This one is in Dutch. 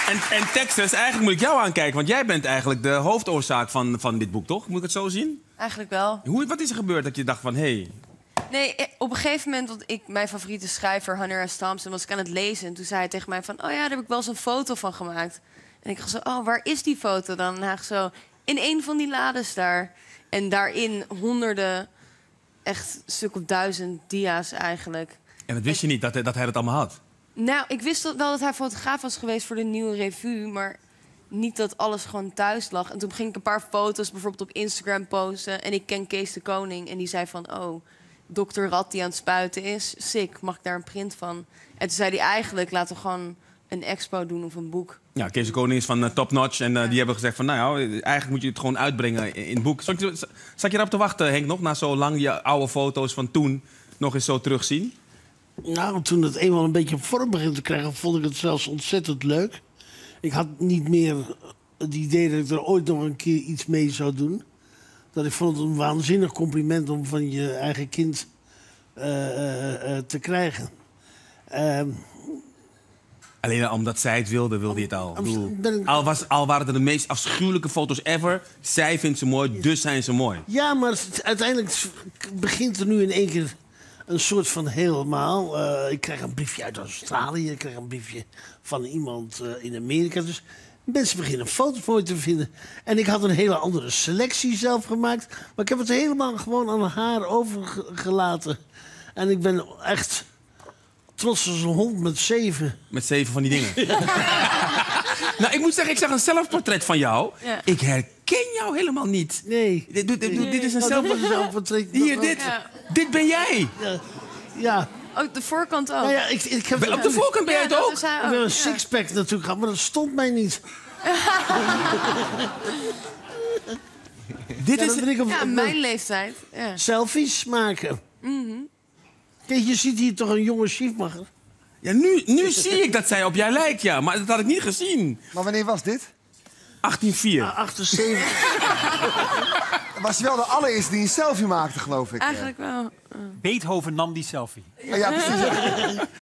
En Texas, eigenlijk moet ik jou aankijken, want jij bent eigenlijk de hoofdoorzaak van dit boek, toch? Moet ik het zo zien? Eigenlijk wel. Wat is er gebeurd dat je dacht van, hé... Nee, op een gegeven moment, want mijn favoriete schrijver, Hunter S. Thompson, was ik aan het lezen. En toen zei hij tegen mij van, oh ja, daar heb ik wel eens een foto van gemaakt. En ik dacht zo, oh, waar is die foto dan? En hij zo, in een van die lades daar. En daarin honderden, echt een stuk of 1000 dia's eigenlijk. En dat wist je niet, dat hij dat allemaal had? Nou, ik wist wel dat hij fotograaf was geweest voor de Nieuwe Revue, maar niet dat alles gewoon thuis lag. En toen ging ik een paar foto's bijvoorbeeld op Instagram posten. En ik ken Kees de Koning en die zei van, oh, dokter Rat die aan het spuiten is, sick, mag ik daar een print van? En toen zei hij eigenlijk, laten we gewoon een expo doen of een boek. Ja, Kees de Koning is van Top Notch en die hebben gezegd van, nou ja, eigenlijk moet je het gewoon uitbrengen in het boek. Zat je erop te wachten, Henk, nog na zo lang je oude foto's van toen nog eens zo terugzien? Nou, toen het eenmaal een beetje vorm begint te krijgen, vond ik het zelfs ontzettend leuk. Ik had niet meer het idee dat ik er ooit nog een keer iets mee zou doen. Dat ik vond het een waanzinnig compliment om van je eigen kind te krijgen. Alleen omdat zij het wilde hij het al. Al waren het de meest afschuwelijke foto's ever. Zij vindt ze mooi, dus zijn ze mooi. Ja, maar uiteindelijk begint er nu in één keer een soort van helemaal. Ik krijg een briefje uit Australië, ik krijg een briefje van iemand in Amerika. Dus mensen beginnen foto's mooi te vinden. En ik had een hele andere selectie zelf gemaakt. Maar ik heb het helemaal gewoon aan haar overgelaten. En ik ben echt trots als een hond met 7. Met 7 van die dingen. Nou, ik moet zeggen, ik zag een zelfportret van jou. Ja. Ik herken jou helemaal niet. Nee. Dit is een zelfportret. Hier, dit. Ja. Dit ben jij. Ja. Oh, de voorkant ook. Nou ja, ik heb Op de voorkant ben jij het dat ook. is hij Ik ook. heb een Ja. sixpack natuurlijk gehad, maar dat stond mij niet. Dit Ja, is... dat ben ik Ja, mijn leeftijd. Ja. selfies maken. Kijk, je ziet hier toch een jonge Schiefmacher. Ja, nu zie ik dat zij op jij lijkt, ja. Maar dat had ik niet gezien. Maar wanneer was dit? 1804. 78. Was hij wel de allereerste die een selfie maakte, geloof ik. Eigenlijk wel. Beethoven nam die selfie. Ja, precies.